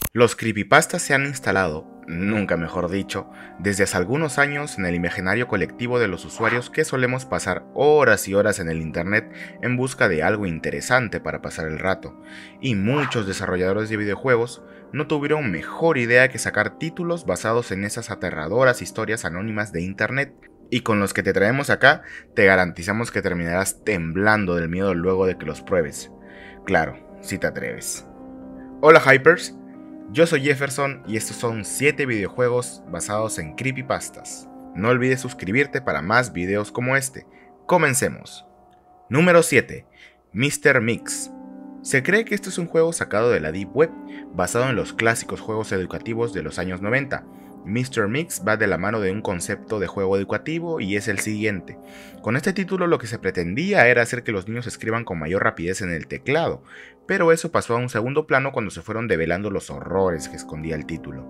Los creepypastas se han instalado, nunca mejor dicho, desde hace algunos años en el imaginario colectivo de los usuarios que solemos pasar horas y horas en el internet en busca de algo interesante para pasar el rato, y muchos desarrolladores de videojuegos no tuvieron mejor idea que sacar títulos basados en esas aterradoras historias anónimas de internet, y con los que te traemos acá te garantizamos que terminarás temblando del miedo luego de que los pruebes. Claro, si te atreves. Hola Hypers, yo soy Jefferson y estos son 7 videojuegos basados en creepypastas. No olvides suscribirte para más videos como este. Comencemos. Número 7. Mr. Mix. Se cree que este es un juego sacado de la Deep Web, basado en los clásicos juegos educativos de los años 90. Mr. Mix va de la mano de un concepto de juego educativo y es el siguiente. Con este título lo que se pretendía era hacer que los niños escriban con mayor rapidez en el teclado, pero eso pasó a un segundo plano cuando se fueron develando los horrores que escondía el título.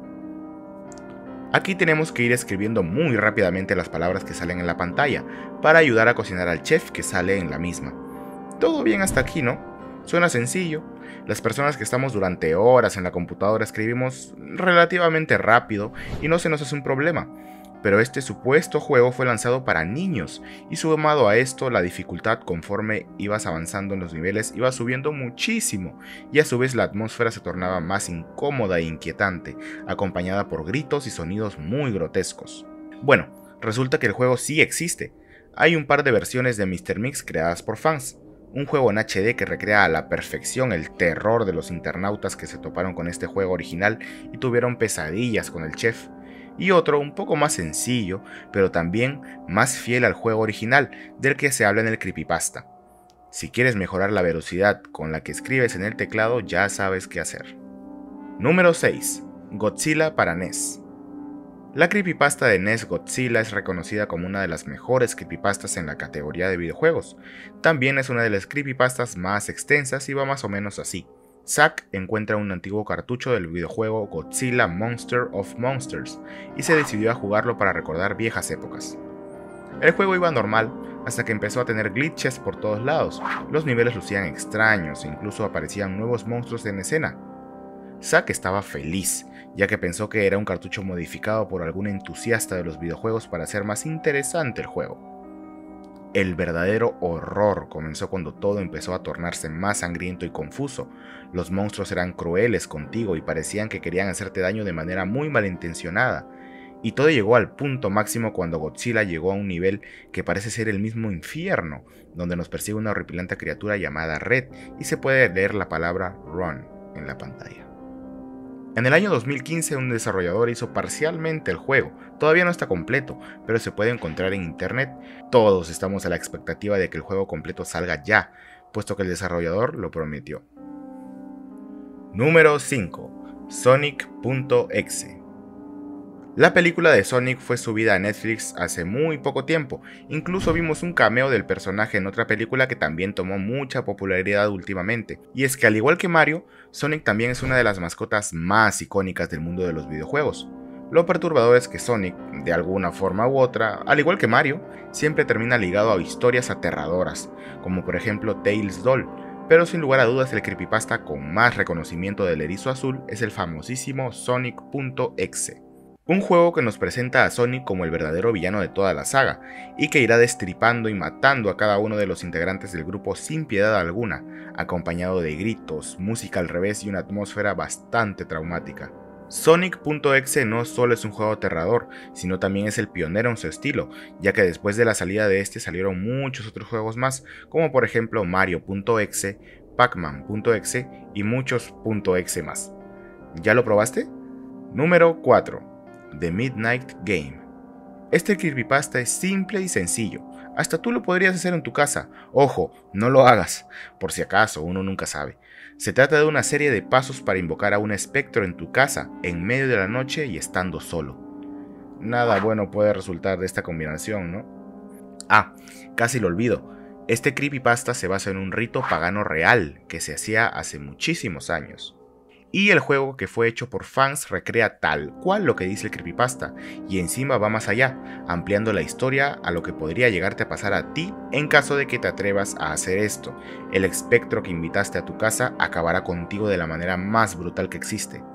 Aquí tenemos que ir escribiendo muy rápidamente las palabras que salen en la pantalla, para ayudar a cocinar al chef que sale en la misma. Todo bien hasta aquí, ¿no? Suena sencillo. Las personas que estamos durante horas en la computadora escribimos relativamente rápido y no se nos hace un problema. Pero este supuesto juego fue lanzado para niños y sumado a esto la dificultad conforme ibas avanzando en los niveles iba subiendo muchísimo y a su vez la atmósfera se tornaba más incómoda e inquietante, acompañada por gritos y sonidos muy grotescos. Bueno, resulta que el juego sí existe. Hay un par de versiones de Mr. Mix creadas por fans. Un juego en HD que recrea a la perfección el terror de los internautas que se toparon con este juego original y tuvieron pesadillas con el chef. Y otro un poco más sencillo, pero también más fiel al juego original del que se habla en el creepypasta. Si quieres mejorar la velocidad con la que escribes en el teclado, ya sabes qué hacer. Número 6. Godzilla para NES. La creepypasta de NES Godzilla es reconocida como una de las mejores creepypastas en la categoría de videojuegos. También es una de las creepypastas más extensas y va más o menos así. Zack encuentra un antiguo cartucho del videojuego Godzilla Monster of Monsters y se decidió a jugarlo para recordar viejas épocas. El juego iba normal hasta que empezó a tener glitches por todos lados, los niveles lucían extraños e incluso aparecían nuevos monstruos en escena. Zack estaba feliz, ya que pensó que era un cartucho modificado por algún entusiasta de los videojuegos para hacer más interesante el juego. El verdadero horror comenzó cuando todo empezó a tornarse más sangriento y confuso. Los monstruos eran crueles contigo y parecían que querían hacerte daño de manera muy malintencionada. Y todo llegó al punto máximo cuando Godzilla llegó a un nivel que parece ser el mismo infierno, donde nos persigue una horripilante criatura llamada Red y se puede leer la palabra Run en la pantalla. En el año 2015 un desarrollador hizo parcialmente el juego, todavía no está completo, pero se puede encontrar en internet. Todos estamos a la expectativa de que el juego completo salga ya, puesto que el desarrollador lo prometió. Número 5. Sonic.exe. La película de Sonic fue subida a Netflix hace muy poco tiempo, incluso vimos un cameo del personaje en otra película que también tomó mucha popularidad últimamente, y es que al igual que Mario, Sonic también es una de las mascotas más icónicas del mundo de los videojuegos. Lo perturbador es que Sonic, de alguna forma u otra, al igual que Mario, siempre termina ligado a historias aterradoras, como por ejemplo Tails Doll, pero sin lugar a dudas el creepypasta con más reconocimiento del erizo azul es el famosísimo Sonic.exe. Un juego que nos presenta a Sonic como el verdadero villano de toda la saga, y que irá destripando y matando a cada uno de los integrantes del grupo sin piedad alguna, acompañado de gritos, música al revés y una atmósfera bastante traumática. Sonic.exe no solo es un juego aterrador, sino también es el pionero en su estilo, ya que después de la salida de este salieron muchos otros juegos más, como por ejemplo Mario.exe, Pac-Man.exe y muchos .exe más. ¿Ya lo probaste? Número 4. The Midnight Game. Este creepypasta es simple y sencillo, hasta tú lo podrías hacer en tu casa. Ojo, no lo hagas, por si acaso, uno nunca sabe. Se trata de una serie de pasos para invocar a un espectro en tu casa, en medio de la noche y estando solo. Nada bueno puede resultar de esta combinación, ¿no? Ah, casi lo olvido. Este creepypasta se basa en un rito pagano real que se hacía hace muchísimos años. Y el juego que fue hecho por fans recrea tal cual lo que dice el creepypasta, y encima va más allá, ampliando la historia a lo que podría llegarte a pasar a ti en caso de que te atrevas a hacer esto. El espectro que invitaste a tu casa acabará contigo de la manera más brutal que existe.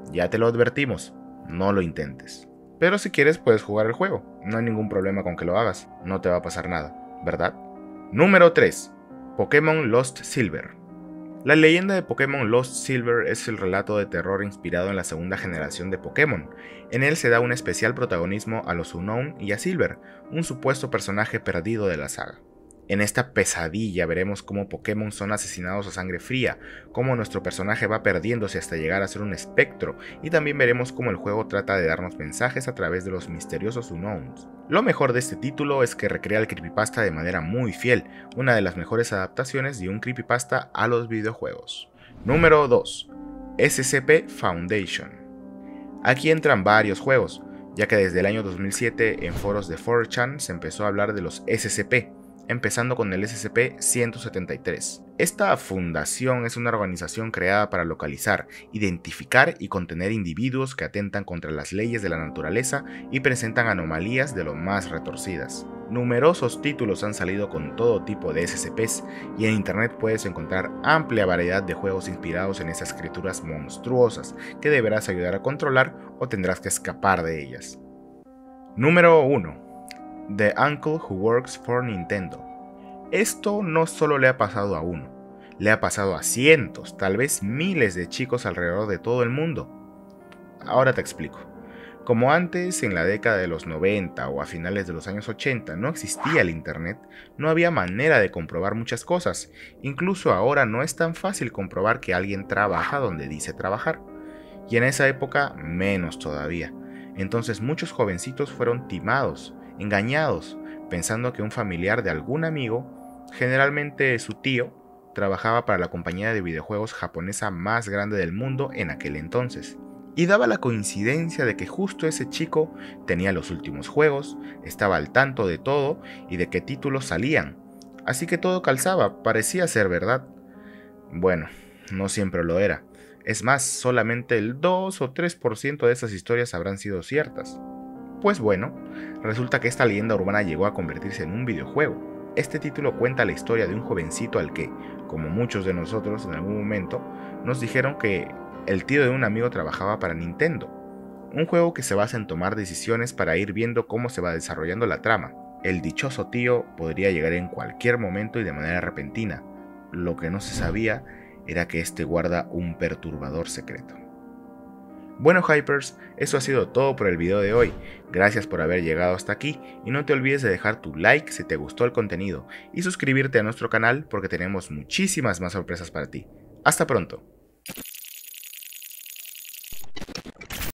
Ya te lo advertimos, no lo intentes. Pero si quieres puedes jugar el juego, no hay ningún problema con que lo hagas, no te va a pasar nada, ¿verdad? Número 3. Pokémon Lost Silver. La leyenda de Pokémon Lost Silver es el relato de terror inspirado en la segunda generación de Pokémon. En él se da un especial protagonismo a los Unown y a Silver, un supuesto personaje perdido de la saga. En esta pesadilla veremos cómo Pokémon son asesinados a sangre fría, cómo nuestro personaje va perdiéndose hasta llegar a ser un espectro, y también veremos cómo el juego trata de darnos mensajes a través de los misteriosos Unowns. Lo mejor de este título es que recrea el creepypasta de manera muy fiel, una de las mejores adaptaciones de un creepypasta a los videojuegos. Número 2. SCP Foundation. Aquí entran varios juegos, ya que desde el año 2007 en foros de 4chan se empezó a hablar de los SCP, empezando con el SCP-173. Esta fundación es una organización creada para localizar, identificar y contener individuos que atentan contra las leyes de la naturaleza y presentan anomalías de lo más retorcidas. Numerosos títulos han salido con todo tipo de SCPs y en internet puedes encontrar amplia variedad de juegos inspirados en esas criaturas monstruosas que deberás ayudar a controlar o tendrás que escapar de ellas. Número 1. The Uncle Who Works for Nintendo. Esto no solo le ha pasado a uno, le ha pasado a cientos, tal vez miles de chicos alrededor de todo el mundo. Ahora te explico. Como antes, en la década de los 90 o a finales de los años 80 no existía el internet, no había manera de comprobar muchas cosas. Incluso ahora no es tan fácil comprobar que alguien trabaja donde dice trabajar. Y en esa época menos todavía. Entonces muchos jovencitos fueron timados, engañados, pensando que un familiar de algún amigo, generalmente su tío, trabajaba para la compañía de videojuegos japonesa más grande del mundo en aquel entonces. Y daba la coincidencia de que justo ese chico tenía los últimos juegos, estaba al tanto de todo y de qué títulos salían. Así que todo calzaba, parecía ser verdad. Bueno, no siempre lo era. Es más, solamente el 2 o 3% de esas historias habrán sido ciertas. Pues bueno, resulta que esta leyenda urbana llegó a convertirse en un videojuego. Este título cuenta la historia de un jovencito al que, como muchos de nosotros en algún momento, nos dijeron que el tío de un amigo trabajaba para Nintendo. Un juego que se basa en tomar decisiones para ir viendo cómo se va desarrollando la trama. El dichoso tío podría llegar en cualquier momento y de manera repentina. Lo que no se sabía era que este guarda un perturbador secreto. Bueno Hypers, eso ha sido todo por el video de hoy, gracias por haber llegado hasta aquí y no te olvides de dejar tu like si te gustó el contenido y suscribirte a nuestro canal porque tenemos muchísimas más sorpresas para ti. Hasta pronto.